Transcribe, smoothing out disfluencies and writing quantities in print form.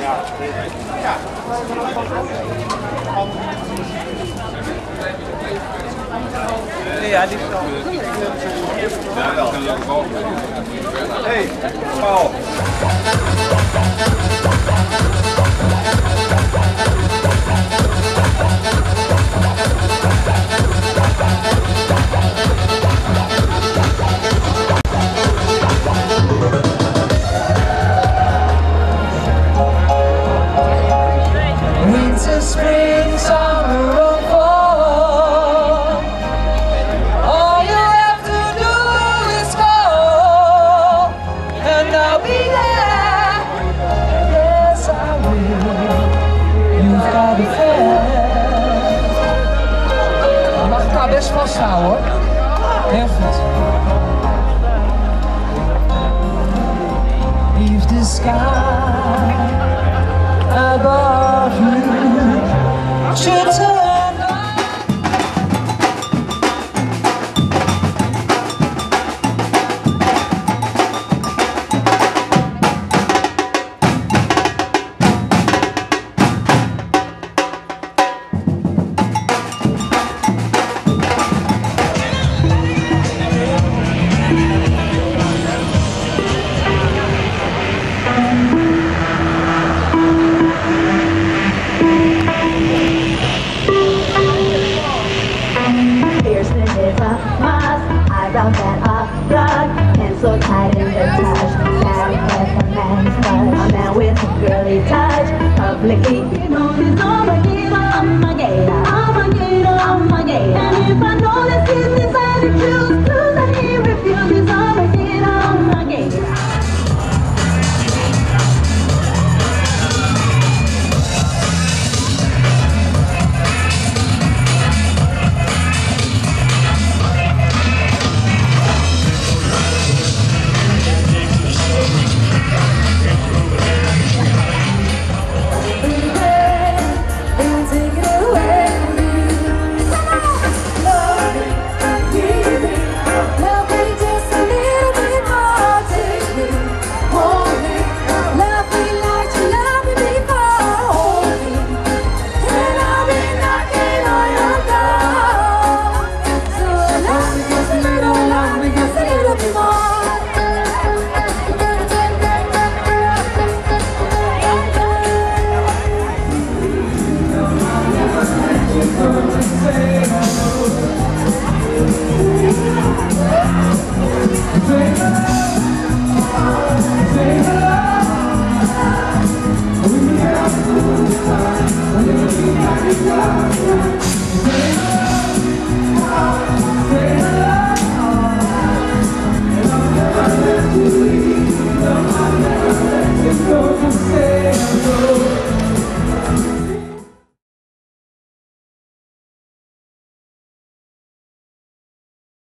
Ja, die is wel. Hey, Paul. Winter, spring, summer or fall, all you have to do is call, and I'll be there. Yes, I will. You've got a friend. Je mag elkaar best vasthouden hoor. Heel goed. If the sky above you should turn dark, eyebrows that are broad, pencil tight in the touch, sad hair for man's touch. A man with a girly touch.